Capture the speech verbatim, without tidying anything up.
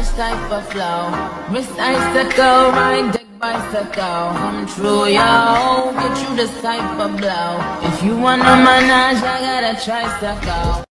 fresh type of flow. Wrist icicle, ride deck bicycle. Come true, yo, get you this type of blow. If you wanna manage, I got a tricycle.